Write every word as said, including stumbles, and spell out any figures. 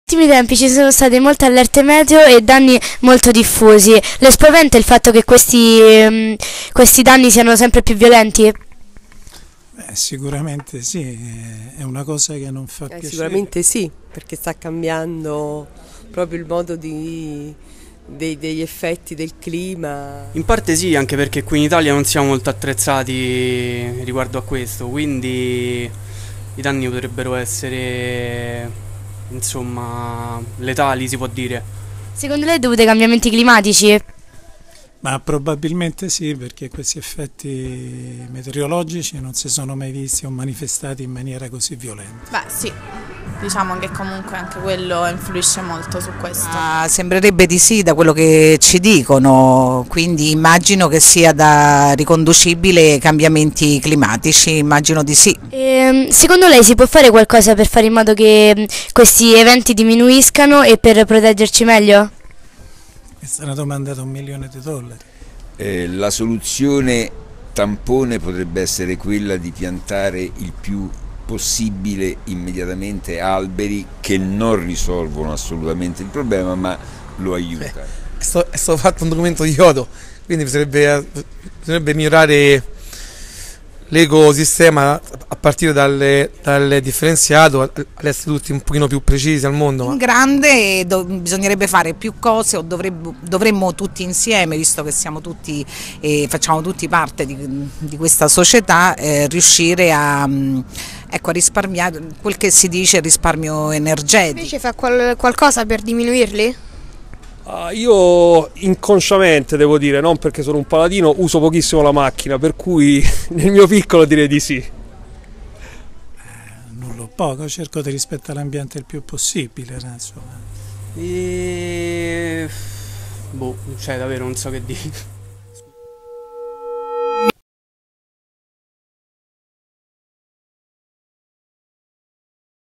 Negli ultimi tempi ci sono state molte allerte meteo e danni molto diffusi. Le spaventa il fatto che questi, ehm, questi danni siano sempre più violenti? Beh, sicuramente sì, è una cosa che non fa Eh, piacere. sicuramente sì, perché sta cambiando proprio il modo di, dei- degli effetti del clima. In parte sì, anche perché qui in Italia non siamo molto attrezzati riguardo a questo, quindi i danni potrebbero essere, insomma, letali, si può dire. Secondo lei è dovuto ai cambiamenti climatici? Ma probabilmente sì, perché questi effetti meteorologici non si sono mai visti o manifestati in maniera così violenta. Beh sì, diciamo che comunque anche quello influisce molto su questo. Ah, sembrerebbe di sì da quello che ci dicono, quindi immagino che sia da riconducibile ai cambiamenti climatici, immagino di sì. Ehm, secondo lei si può fare qualcosa per fare in modo che mh, questi eventi diminuiscano e per proteggerci meglio? Questa è una domanda da un milione di dollari. Eh, la soluzione tampone potrebbe essere quella di piantare il più possibile immediatamente alberi che non risolvono assolutamente il problema, ma lo aiutano. È stato, è stato fatto un documento di Kyoto, quindi bisognerebbe, bisognerebbe migliorare l'ecosistema a partire dal, dal differenziato ad essere tutti un pochino più precisi al mondo. In grande do, bisognerebbe fare più cose o dovremmo, dovremmo tutti insieme, visto che siamo tutti, eh, facciamo tutti parte di, di questa società, eh, riuscire a, ecco, a risparmiare quel che si dice risparmio energetico. Invece fa qual qualcosa per diminuirli? Uh, io inconsciamente devo dire, non perché sono un paladino, uso pochissimo la macchina, per cui nel mio piccolo direi di sì. Eh, nullo poco, cerco di rispettare l'ambiente il più possibile, insomma. E... boh, cioè davvero non so che dire.